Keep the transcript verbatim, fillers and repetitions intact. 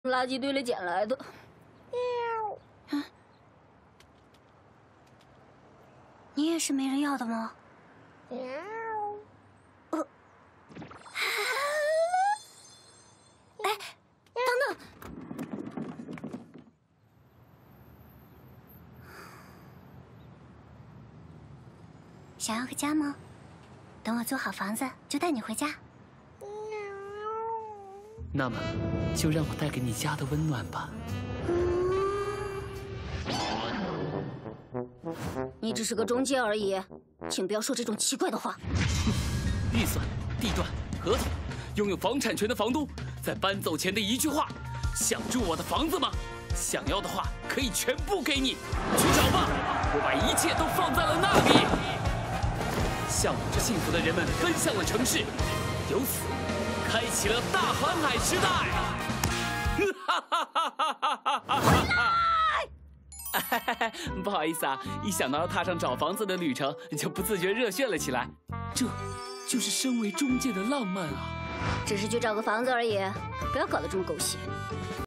垃圾堆里捡来的。 嗯，你也是没人要的吗？呃，哎，等等，想要个家吗？等我租好房子，就带你回家。 那么，就让我带给你家的温暖吧。 你只是个中介而已，请不要说这种奇怪的话。 预算、地段、合同，拥有房产权的房东，在搬走前的一句话：想住我的房子吗？想要的话，可以全部给你，去找吧。我把一切都放在了那里。向往着幸福的人们奔向了城市，由此。 开启了大航海时代！哈哈哈哈哈哈！回来！不好意思啊，一想到要踏上找房子的旅程，就不自觉热血了起来。这，就是身为中介的浪漫啊！ 只是去找个房子而已，不要搞得这么狗血。